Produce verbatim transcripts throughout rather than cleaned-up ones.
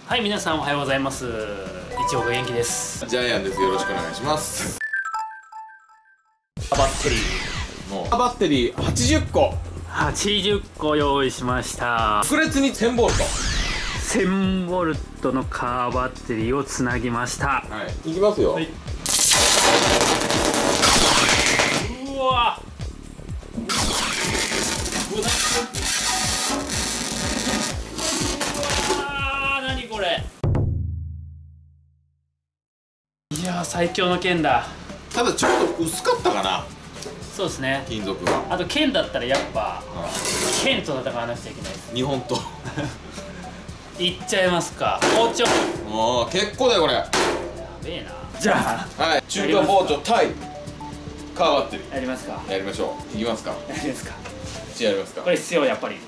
はい、皆さんおはようございます。一応元気です。 ジャイアンです。よろしくお願いします。 バッテリーもうバッテリーはちじゅっこはちじゅっこ用意しました。 特別にせんボルトせんボルトのカーバッテリーをつなぎました。 はい、いきますよ。はい、 うわうわー、何これ。いやー、最強の剣だ。 ただちょっと薄かったかな。 そうですね、 金属が。 あと剣だったらやっぱ、うん、剣と戦わなくちゃいけないです。 日本といっちゃいますか。包丁ああ、結構だよこれ。やべえな。じゃあ、 はい、中華包丁対カーバッテリーやりますか。 やりましょう。いきますか。 やりますか。 やりますか。 これ必要、やっぱり。 うん、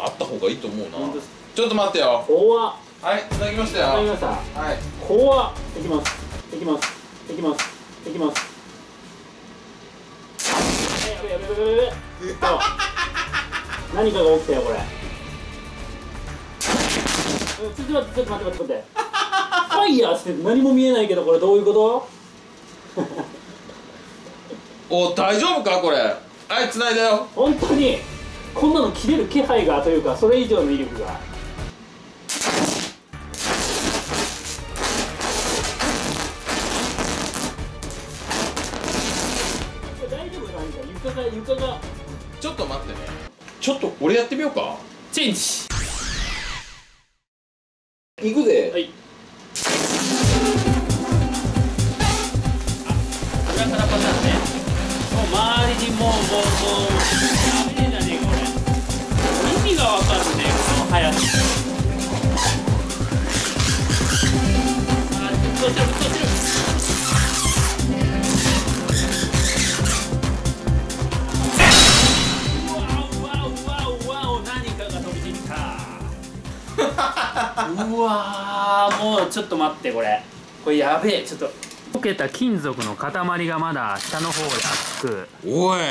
あった方がいいと思うな。ちょっと待ってよ。 怖っ。 はい、つなぎましたよ。 つなぎました。はい。怖っ。いきます。いきます。いきます。いきます。やべやべやべやべやべ。何かが起きたよこれ。ちょっと待ってちょっと待って待って待って。ファイヤーして何も見えないけど、これどういうこと？ お、大丈夫かこれ。はい、つないだよ。 本当にこんなの切れる気配がというか、それ以上の威力が。大丈夫か？床が床が。 ちょっと待ってね。ちょっと俺やってみようか。 チェンジ。 いくぜ。 はい。あ、裏からパターンね。もう周りにもうもうもうやべえじゃねえかこれ。意味がわかんねえこの速さ。あ、ぶっ通してるぶっ通してる。うわー、もうちょっと待って、これこれやべえ。ちょっと溶けた金属の塊がまだ下の方で熱く。 おい、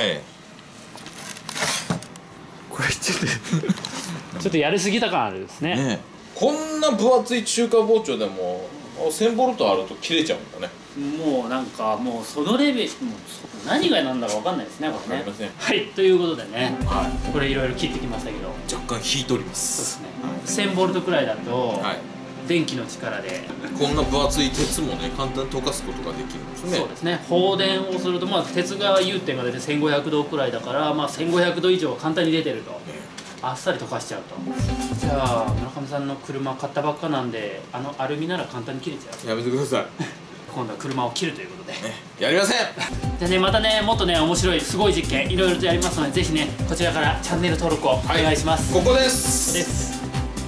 これちょっとちょっとやりすぎた感あるですね。 ねえ、こんな分厚い中華包丁でもせんボルトあると切れちゃうんだね。 もうなんかもうそのレベル、もう何が何だか分かんないですねこれね。はい、ということでね、はい、これいろいろ切ってきましたけど、 若干引いております。 そうですね、せんボルトくらいだと、はい、電気の力でこんな分厚い鉄もね簡単に溶かすことができるんですね。 そうですね、放電をすると、まあ、鉄が融点が出てせんごひゃくどくらいだから、まあ、せんごひゃくど以上簡単に出てると、あっさり溶かしちゃうと。じゃあ村上さんの車買ったばっかなんで、あのアルミなら簡単に切れちゃう。 やめてください。 今度は車を切るということで、 やりません。 じゃあね、またね、もっとね面白いすごい実験いろいろとやりますので、ぜひねこちらからチャンネル登録をお願いします。 はい、ここです。 です。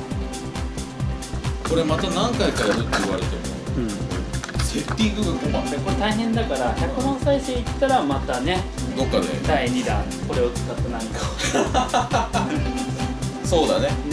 これまた何回かやるって言われても、うん、セッティングが困る。 これ大変だから、ひゃくまん再生いったらまたね、 どっかでだいにだんこれを使った何かをそうだね。